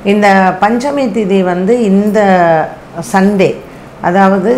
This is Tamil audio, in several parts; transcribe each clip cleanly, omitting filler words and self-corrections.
இந்த பஞ்சமி திதி வந்து இந்த சண்டே, அதாவது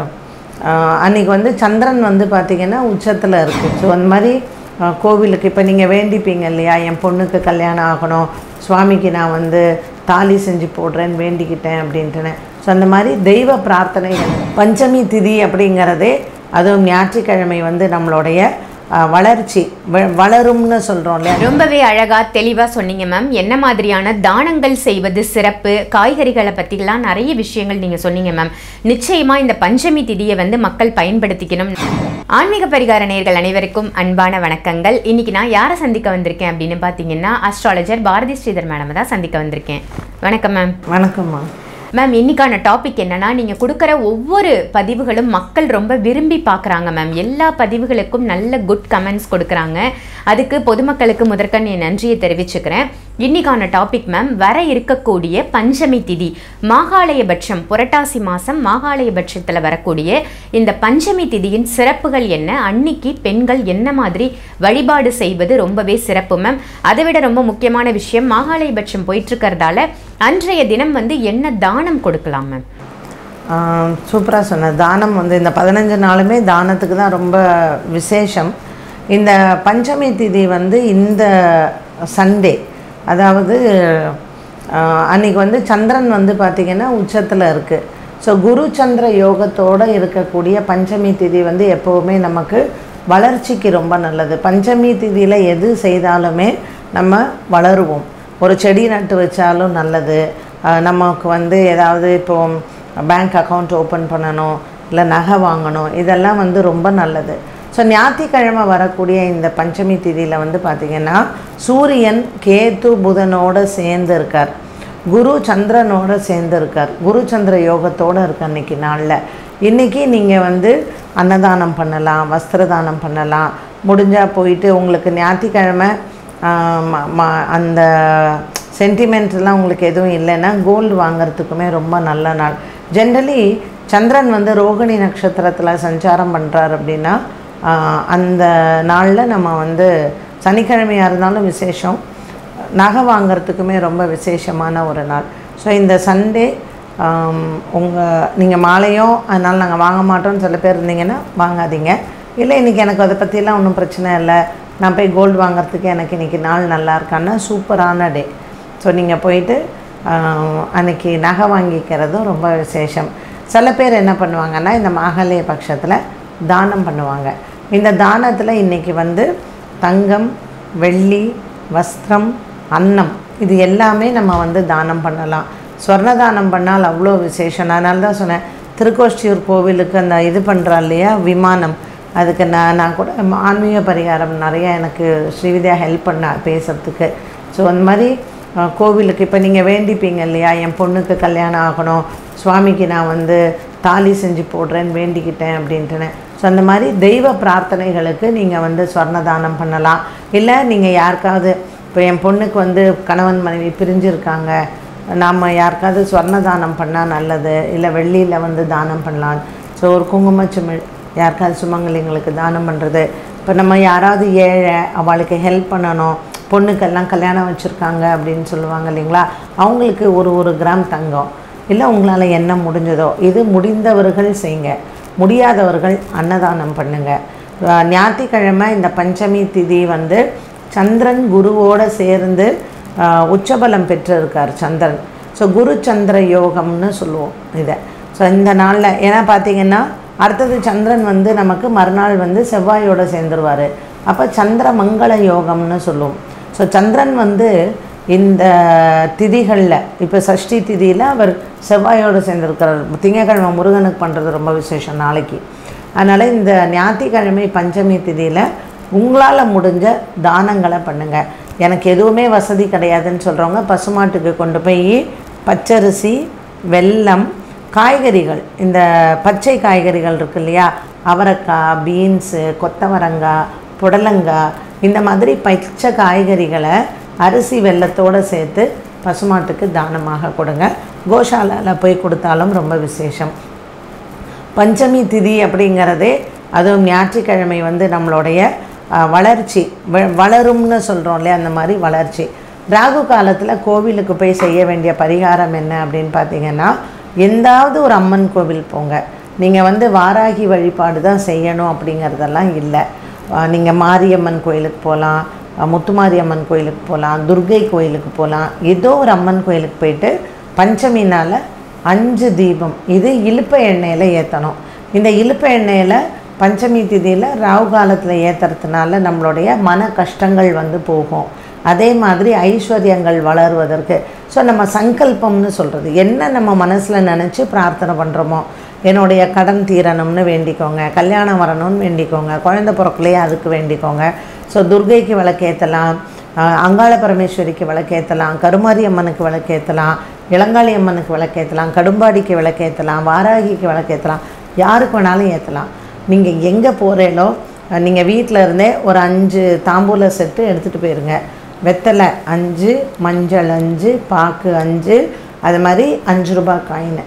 அன்றைக்கி வந்து சந்திரன் வந்து பார்த்திங்கன்னா உச்சத்தில் இருக்குது. ஸோ அந்த மாதிரி கோவிலுக்கு இப்போ நீங்கள் வேண்டிப்பீங்க இல்லையா, என் பொண்ணுக்கு கல்யாணம் ஆகணும், சுவாமிக்கு நான் வந்து தாலி செஞ்சு போடுறேன்னு வேண்டிக்கிட்டேன் அப்படின்ட்டுன்னு. ஸோ அந்த மாதிரி தெய்வ பிரார்த்தனைகள். பஞ்சமி திதி அப்படிங்கிறதே, அதுவும் ஞாயிற்றுக்கிழமை வந்து நம்மளுடைய வளர்ச்சி வளரும்னு சொல்கிறோம் இல்லையா. ரொம்பவே அழகாக தெளிவாக சொன்னீங்க மேம். என்ன மாதிரியான தானங்கள் செய்வது சிறப்பு, காய்கறிகளை பற்றிலாம் நிறைய விஷயங்கள் நீங்கள் சொன்னீங்க மேம். நிச்சயமாக இந்த பஞ்சமி திதியை வந்து மக்கள் பயன்படுத்திக்கணும். ஆன்மீக பரிகார நேயர்கள் அனைவருக்கும் அன்பான வணக்கங்கள். இன்றைக்கி நான் யாரை சந்திக்க வந்திருக்கேன் அப்படின்னு பார்த்தீங்கன்னா, அஸ்ட்ராலஜர் பாரதி ஸ்ரீதர் மேடம் தான் சந்திக்க வந்திருக்கேன். வணக்கம் மேம். வணக்கம்மா மேம். இன்றைக்கான டாபிக் என்னென்னா, நீங்கள் கொடுக்குற ஒவ்வொரு பதிவுகளும் மக்கள் ரொம்ப விரும்பி பார்க்குறாங்க மேம். எல்லா பதிவுகளுக்கும் நல்ல குட் கமெண்ட்ஸ் கொடுக்குறாங்க. அதுக்கு பொதுமக்களுக்கு முதற்கண் என் நன்றியை தெரிவிச்சுக்கிறேன். இன்றைக்கான டாபிக் மேம், வர இருக்கக்கூடிய பஞ்சமி திதி, மாகாளயபட்சம், புரட்டாசி மாதம் மாகாளயபட்சத்தில் வரக்கூடிய இந்த பஞ்சமி திதியின் சிறப்புகள் என்ன, அன்னைக்கு பெண்கள் என்ன மாதிரி வழிபாடு செய்வது ரொம்பவே சிறப்பு மேம். அதை விட ரொம்ப முக்கியமான விஷயம், மாகாளயபட்சம் போயிட்டுருக்கிறதால அன்றைய தினம் வந்து என்ன தானம் கொடுக்கலாம் மேம்? சூப்பராக சொன்ன. தானம் வந்து இந்த 15 நாளுமே தானத்துக்கு தான் ரொம்ப விசேஷம். இந்த பஞ்சமி திதி வந்து இந்த சண்டே, அதாவது அன்றைக்கி வந்து சந்திரன் வந்து பார்த்திங்கன்னா உச்சத்தில் இருக்குது. ஸோ குரு சந்திர யோகத்தோடு இருக்கக்கூடிய பஞ்சமி திதி வந்து எப்போவுமே நமக்கு வளர்ச்சிக்கு ரொம்ப நல்லது. பஞ்சமி திதியில் எது செய்தாலுமே நம்ம வளருவோம். ஒரு செடி நட்டு வச்சாலும் நல்லது. நமக்கு வந்து ஏதாவது இப்போது பேங்க் அக்கௌண்ட் ஓப்பன் பண்ணணும், இல்லை நகை வாங்கணும், இதெல்லாம் வந்து ரொம்ப நல்லது. ஸோ ஞாயிற்றுக்கிழமை வரக்கூடிய இந்த பஞ்சமி திதியில் வந்து பார்த்திங்கன்னா, சூரியன் கேது புதனோடு சேர்ந்து இருக்கார், குரு சந்திரனோடு சேர்ந்து இருக்கார், குரு சந்திர யோகத்தோடு இருக்க அன்றைக்கி நாளில். இன்றைக்கி நீங்கள் வந்து அன்னதானம் பண்ணலாம், வஸ்திரதானம் பண்ணலாம். முடிஞ்சால் போயிட்டு உங்களுக்கு ஞாயிற்றுக்கிழமை அந்த சென்டிமெண்ட்லாம் உங்களுக்கு எதுவும் இல்லைன்னா கோல்டு வாங்கிறதுக்குமே ரொம்ப நல்ல நாள். ஜென்ரலி சந்திரன் வந்து ரோகிணி நட்சத்திரத்தில் சஞ்சாரம் பண்ணுறார் அப்படின்னா, அந்த நாளில் நம்ம வந்து சனிக்கிழமையாக இருந்தாலும் விசேஷம், நகை வாங்கிறதுக்குமே ரொம்ப விசேஷமான ஒரு நாள். ஸோ இந்த சண்டே நீங்கள் மாலையும் அதனால் நாங்கள் வாங்க மாட்டோம்னு சில பேர் இருந்தீங்கன்னா வாங்காதீங்க. இல்லை இன்றைக்கி எனக்கு அதை பற்றிலாம் ஒன்றும் பிரச்சனை இல்லை, நான் போய் கோல்டு வாங்கிறதுக்கு எனக்கு இன்றைக்கி நாள் நல்லா இருக்கான்னா சூப்பரான டே. ஸோ நீங்கள் போயிட்டு அன்றைக்கி நகை வாங்கிக்கிறதும் ரொம்ப விசேஷம். சில பேர் என்ன பண்ணுவாங்கன்னா, இந்த மாகாளய பட்சத்தில் தானம் பண்ணுவாங்க. இந்த தானத்தில் இன்றைக்கி வந்து தங்கம், வெள்ளி, வஸ்திரம், அன்னம், இது எல்லாமே நம்ம வந்து தானம் பண்ணலாம். ஸ்வர்ண தானம் பண்ணால் அவ்வளோ விசேஷம். அதனால தான் சொன்னேன், திருக்கோஷ்டியூர் கோவிலுக்கு அந்த இது பண்ணுறா இல்லையா விமானம், அதுக்கு நான் கூட ஆன்மீக பரிகாரம் நிறையா எனக்கு ஸ்ரீவித்யா ஹெல்ப் பண்ண பேசுகிறதுக்கு. ஸோ அந்த மாதிரி கோவிலுக்கு இப்போ நீங்கள் வேண்டிப்பீங்க இல்லையா, என் பொண்ணுக்கு கல்யாணம் ஆகணும், சுவாமிக்கு நான் வந்து தாலி செஞ்சு போடுறேன்னு வேண்டிக்கிட்டேன் அப்படின்ட்டுன்னு. ஸோ அந்த மாதிரி தெய்வ பிரார்த்தனைகளுக்கு நீங்கள் வந்து ஸ்வர்ணதானம் பண்ணலாம். இல்லை நீங்கள் யாருக்காவது, இப்போ என் பொண்ணுக்கு வந்து கணவன் மனைவி பிரிஞ்சிருக்காங்க, நாம் யாருக்காவது ஸ்வர்ணதானம் பண்ணால் நல்லது, இல்லை வெள்ளியில் வந்து தானம் பண்ணலாம். ஸோ ஒரு குங்குமச்சிமிழ் யாருக்காவது சுமங்கலிங்களுக்கு தானம் பண்ணுறது. இப்போ நம்ம யாராவது ஏழை, அவளுக்கு ஹெல்ப் பண்ணணும், பொண்ணுக்கெல்லாம் கல்யாணம் வச்சுருக்காங்க அப்படின்னு சொல்லுவாங்க இல்லைங்களா, அவங்களுக்கு ஒரு கிராம் தங்கம், இல்லை உங்களால் என்ன முடிஞ்சதோ இது முடிந்தவர்கள் செய்யுங்க, முடியாதவர்கள் அன்னதானம் பண்ணுங்கள். ஞாயிற்றுக்கிழமை இந்த பஞ்சமி திதி வந்து சந்திரன் குருவோடு சேர்ந்து உச்சபலம் பெற்றிருக்கார் சந்திரன். ஸோ குரு சந்திர யோகம்னு சொல்லுவோம் இதை. ஸோ இந்த நாளில் ஏன்னா பார்த்திங்கன்னா, அடுத்தது சந்திரன் வந்து நமக்கு மறுநாள் வந்து செவ்வாயோடு சேர்ந்துருவார். அப்போ சந்திர மங்கள யோகம்னு சொல்லுவோம். ஸோ சந்திரன் வந்து இந்த திதிகளில், இப்போ சஷ்டி திதியில் அவர் செவ்வாயோடு சேர்ந்துருக்கிறார். திங்கக்கிழமை முருகனுக்கு பண்ணுறது ரொம்ப விசேஷம் நாளைக்கு. அதனால் இந்த ஞாயிற்றுக்கிழமை பஞ்சமி திதியில் உங்களால் முடிஞ்ச தானங்களை பண்ணுங்கள். எனக்கு எதுவுமே வசதி கிடையாதுன்னு சொல்கிறவங்க பசுமாட்டுக்கு கொண்டு போய் பச்சரிசி, வெல்லம், காய்கறிகள், இந்த பச்சை காய்கறிகள் இருக்குது இல்லையா, அவரைக்காய், பீன்ஸு, கொத்தவரங்காய், புடலங்காய், இந்த மாதிரி பச்சை காய்கறிகளை அரிசி வெல்லத்தோடு சேர்த்து பசுமாட்டுக்கு தானமாக கொடுங்க. கோஷாலாவில் போய் கொடுத்தாலும் ரொம்ப விசேஷம். பஞ்சமி திதி அப்படிங்கிறதே, அதுவும் ஞாயிற்றுக்கிழமை வந்து நம்மளுடைய வளர்ச்சி வளரும்னு சொல்கிறோம் இல்லையா, அந்த மாதிரி வளர்ச்சி. ராகு காலத்தில் கோவிலுக்கு போய் செய்ய வேண்டிய பரிகாரம் என்ன அப்படின்னு பார்த்தீங்கன்னா, எந்தாவது ஒரு அம்மன் கோவில் போங்க. நீங்கள் வாராகி வழிபாடு தான் செய்யணும் அப்படிங்கிறதெல்லாம் இல்லை. நீங்கள் மாரியம்மன் கோயிலுக்கு போகலாம், முத்துமாரியம்மன் கோயிலுக்கு போகலாம், துர்கை கோயிலுக்கு போகலாம். ஏதோ ஒரு அம்மன் கோயிலுக்கு போயிட்டு பஞ்சமி நாள் 5 தீபம் இது இலுப்ப எண்ணெயில் ஏற்றணும். இந்த இலுப்ப எண்ணெயில் பஞ்சமி திதியில் ராகு காலத்தில் ஏற்றுறதுனால நம்மளுடைய மன கஷ்டங்கள் போகும். அதே மாதிரி ஐஸ்வர்யங்கள் வளருவதற்கு நம்ம சங்கல்பம்னு சொல்கிறது என்ன நம்ம மனசில் நினச்சி பிரார்த்தனை பண்ணுறோமோ, என்னுடைய கடன் தீரணும்னு வேண்டிக்கோங்க, கல்யாணம் வரணும்னு வேண்டிக்கோங்க, குழந்தை பிறக்கலையே அதுக்கு வேண்டிக்கோங்க. துர்கைக்கு விளக்கேற்றலாம், அங்காள பரமேஸ்வரிக்கு விளக்கேற்றலாம், கருமாரி அம்மனுக்கு விளக்கேற்றலாம், இளங்காளி அம்மனுக்கு விளக்கேற்றலாம், கடும்பாடிக்கு விளக்கேற்றலாம், வாராகிக்கு விளக்கேற்றலாம், யாருக்கு வேணாலும் ஏற்றலாம். நீங்கள் எங்கே போகிறீங்களோ நீங்கள் வீட்டில் இருந்தே ஒரு 5 தாம்பூல செட்டு எடுத்துகிட்டு போயிருங்க. வெத்தலை 5, மஞ்சள் 5, பாக்கு 5, அது மாதிரி 5 ரூபாய் காயின்.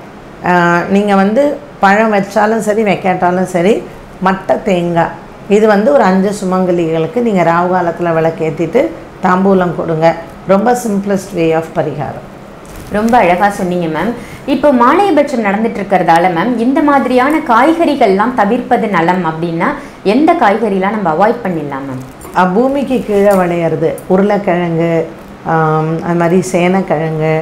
நீங்கள் பழம் வச்சாலும் சரி வைக்காட்டாலும் சரி, மட்டை தேங்காய் இது ஒரு 5 சுமங்கலிகளுக்கு நீங்கள் ராகு காலத்தில் விளக்கேற்றிட்டு தாம்பூலம் கொடுங்க. ரொம்ப சிம்பிளஸ்ட் வே ஆஃப் பரிகாரம். ரொம்ப அழகாக சொன்னீங்க மேம். இப்போ மாலையபட்சம் நடந்துட்டு இருக்கிறதால மேம் இந்த மாதிரியான காய்கறிகள்லாம் தவிர்ப்பது நலம் அப்படின்னா எந்த காய்கறிலாம் நம்ம அவாய்ட் பண்ணிடலாம் மேம்? பூமிக்கு கீழே விளையிறது உருளைக்கிழங்கு, அது மாதிரி சேனக்கிழங்கு,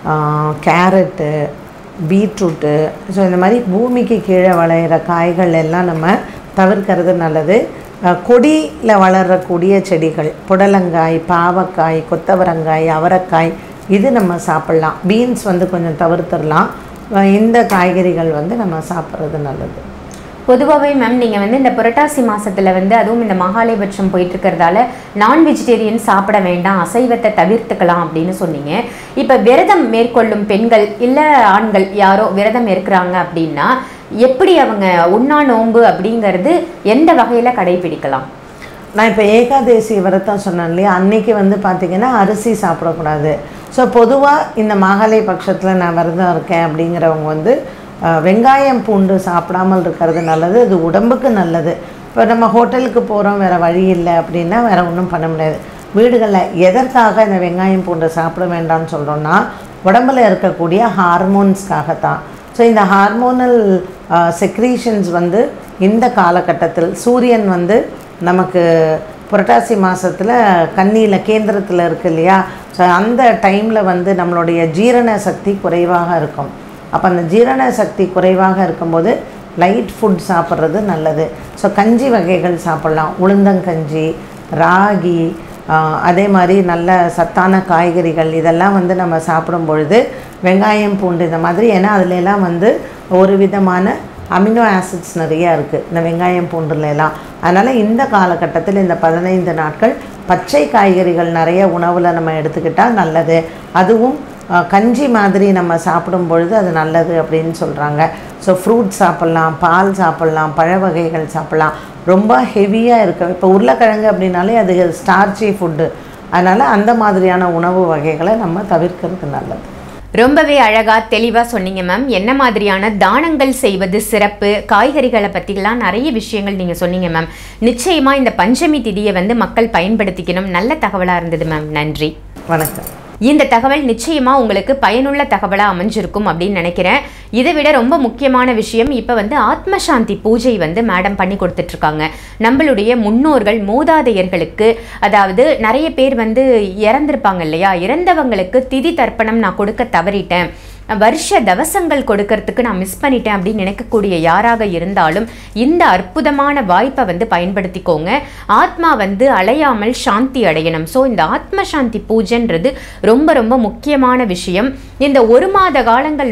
கேரட்டு, பீட்ரூட்டு, இந்த மாதிரி பூமிக்கு கீழே விளையிற காய்கள் எல்லாம் நம்ம தவிர்க்கிறது நல்லது. கொடியில் வளரக்கூடிய செடிகள் புடலங்காய், பாவக்காய், கொத்தவரங்காய், அவரைக்காய் இது நம்ம சாப்பிட்லாம். பீன்ஸ் கொஞ்சம் தவிர்த்துடலாம். இந்த காய்கறிகள் நம்ம சாப்பிட்றது நல்லது. பொதுவாகவே மேம் நீங்கள் இந்த புரட்டாசி மாதத்தில் அதுவும் இந்த மகாலயபட்சம் போயிட்டுருக்கிறதால நான் வெஜிடேரியன் சாப்பிட வேண்டாம், அசைவத்தை தவிர்த்துக்கலாம் அப்படின்னு சொன்னீங்க. இப்போ விரதம் மேற்கொள்ளும் பெண்கள் இல்லை ஆண்கள் யாரோ விரதம் இருக்கிறாங்க அப்படின்னா எப்படி அவங்க உண்ணா நோன்பு அப்படிங்கிறது எந்த வகையில் கடைபிடிக்கலாம்? நான் இப்போ ஏகாதேசி விரதம் சொன்னேன் இல்லையா, அன்றைக்கி பார்த்திங்கன்னா அரிசி சாப்பிடக்கூடாது. பொதுவாக இந்த மாகாளய பட்சத்தில் நான் விரதம் இருக்கேன் அப்படிங்கிறவங்க வெங்காயம் பூண்டு சாப்பிடாமல் இருக்கிறது நல்லது. அது உடம்புக்கு நல்லது. இப்போ நம்ம ஹோட்டலுக்கு போகிறோம், வேறு வழி இல்லை அப்படின்னா வேறு ஒன்றும் பண்ண முடியாது. வீடுகளில் எதற்காக இந்த வெங்காயம் பூண்டு சாப்பிட வேண்டாம்னு சொல்கிறோன்னா, உடம்பில் இருக்கக்கூடிய ஹார்மோன்ஸ்க்காகத்தான். இந்த ஹார்மோனல் செக்ரீஷன்ஸ் இந்த காலகட்டத்தில் சூரியன் நமக்கு புரட்டாசி மாதத்தில் கன்னியில் கேந்திரத்தில் இருக்குது இல்லையா, அந்த டைமில் நம்மளுடைய ஜீரண சக்தி குறைவாக இருக்கும். அப்போ அந்த ஜீரண சக்தி குறைவாக இருக்கும்போது லைட் ஃபுட் சாப்பிட்றது நல்லது. கஞ்சி வகைகள் சாப்பிட்லாம். உளுந்தங்கஞ்சி, ராகி, அதே மாதிரி நல்ல சத்தான காய்கறிகள் இதெல்லாம் நம்ம சாப்பிடும் பொழுது வெங்காயம் பூண்டு இந்த மாதிரி, ஏன்னா அதுலெல்லாம் ஒரு விதமான அமினோ ஆசிட்ஸ் நிறையா இருக்குது இந்த வெங்காயம் பூண்டுலாம். அதனால் இந்த காலகட்டத்தில் இந்த 15 நாட்கள் பச்சை காய்கறிகள் நிறைய உணவில் நம்ம எடுத்துக்கிட்டால் நல்லது. அதுவும் கஞ்சி மாதிரி நம்ம சாப்பிடும் பொழுது அது நல்லது அப்படின்னு சொல்கிறாங்க. ஃப்ரூட் சாப்பிட்லாம், பால் சாப்பிட்லாம், பழ வகைகள் சாப்பிட்லாம். ரொம்ப ஹெவியாக இருக்கும். இப்போ உருளைக்கிழங்கு அப்படின்னாலே அது ஸ்டார்ச்சி ஃபுட்டு. அதனால் அந்த மாதிரியான உணவு வகைகளை நம்ம தவிர்க்கிறது நல்லது. ரொம்பவே அழகாக தெளிவாக சொன்னீங்க மேம். என்ன மாதிரியான தானங்கள் செய்வது சிறப்பு, காய்கறிகளை பற்றிலாம் நிறைய விஷயங்கள் நீங்கள் சொன்னீங்க மேம். நிச்சயமாக இந்த பஞ்சமி திதியை மக்கள் பயன்படுத்திக்கணும். நல்ல தகவலாக இருந்தது மேம். நன்றி, வணக்கம். இந்த தகவல் நிச்சயமாக உங்களுக்கு பயனுள்ள தகவலாக அமைஞ்சிருக்கும் அப்படின்னு நினைக்கிறேன். இதை விட ரொம்ப முக்கியமான விஷயம், இப்போ ஆத்மசாந்தி பூஜை மேடம் பண்ணி கொடுத்துட்ருக்காங்க. நம்மளுடைய முன்னோர்கள் மூதாதையர்களுக்கு, அதாவது நிறைய பேர் இறந்துருப்பாங்க இல்லையா, இறந்தவங்களுக்கு திதி தர்ப்பணம் நான் கொடுக்க தவறிட்டேன், வருஷ தவசங்கள் கொடுக்கறதுக்கு நான் மிஸ் பண்ணிட்டேன் அப்படின்னு நினைக்கக்கூடிய யாராக இருந்தாலும் இந்த அற்புதமான வாய்ப்பை பயன்படுத்திக்கோங்க. ஆத்மா அலையாமல் சாந்தி அடையணும். இந்த ஆத்ம சாந்தி பூஜைன்றது ரொம்ப ரொம்ப முக்கியமான விஷயம். இந்த 1 மாத காலங்கள்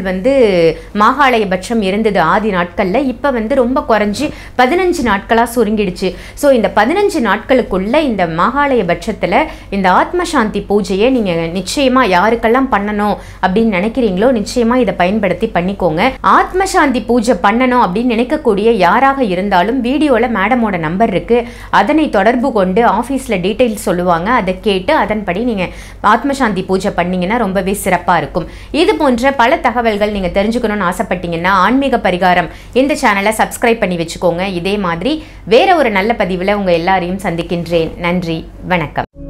மாகாளயபட்சம் இருந்தது ஆதி நாட்களில். இப்போ ரொம்ப குறைஞ்சி 15 நாட்களாக சுருங்கிடுச்சு. இந்த 15 நாட்களுக்குள்ள இந்த மாகாளயபட்சத்தில் இந்த ஆத்ம சாந்தி பூஜையை நீங்கள் நிச்சயமாக யாருக்கெல்லாம் பண்ணணும் அப்படின்னு நினைக்கிறீங்களோ நிச்சயமா இதை பயன்படுத்தி பண்ணிக்கோங்க. ஆத்ம சாந்தி பூஜை பண்ணணும் அப்படின்னு நினைக்கக்கூடிய யாராக இருந்தாலும் வீடியோல மேடமோட நம்பர் இருக்கு, அதனை தொடர்பு கொண்டு ஆஃபீஸில் டீட்டெயில்ஸ் சொல்லுவாங்க. அதை கேட்டு அதன்படி நீங்கள் ஆத்ம சாந்தி பூஜை பண்ணீங்கன்னா ரொம்பவே சிறப்பாக இருக்கும். இது போன்ற பல தகவல்கள் நீங்கள் தெரிஞ்சுக்கணும்னு ஆசைப்பட்டீங்கன்னா ஆன்மீக பரிகாரம் இந்த சேனலை சப்ஸ்கிரைப் பண்ணி வச்சுக்கோங்க. இதே மாதிரி வேற ஒரு நல்ல பதிவில் உங்கள் எல்லாரையும் சந்திக்கின்றேன். நன்றி, வணக்கம்.